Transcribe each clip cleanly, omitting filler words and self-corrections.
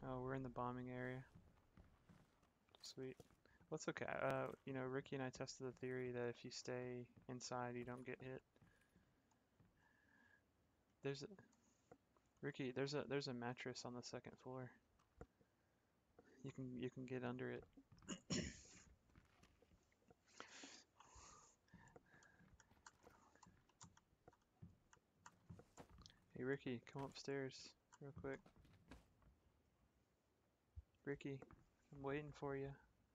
Oh, we're in the bombing area. Sweet. Well, it's okay. Ricky and I tested the theory that if you stay inside, you don't get hit. There's a, Ricky, there's a mattress on the second floor. You can get under it. Hey Ricky, come upstairs real quick. Ricky, I'm waiting for you.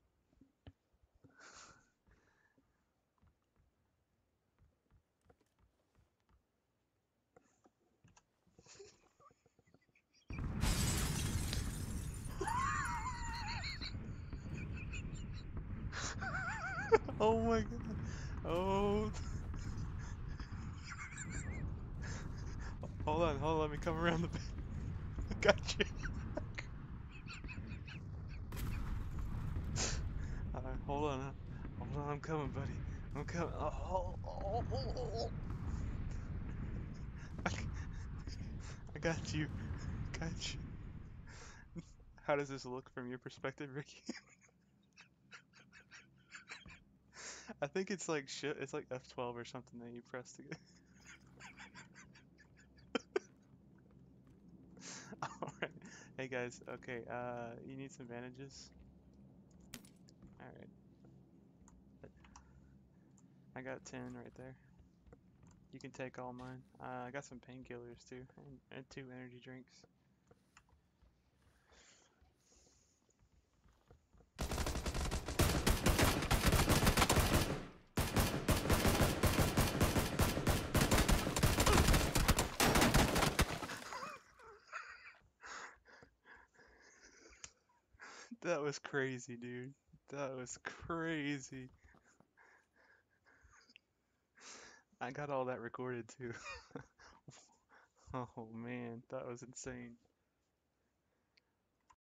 Oh my god. Oh, hold on, let me come around the bed. I got you. Hold on, I'm coming, buddy. I'm coming. I got you. Got you. How does this look from your perspective, Ricky? I think it's like shit. It's like F12 or something that you press to get. All right. Hey guys. Okay. You need some bandages. All right. I got 10 right there. You can take all mine. I got some painkillers too, and 2 energy drinks. That was crazy, dude. That was crazy. I got all that recorded too. Oh man, that was insane.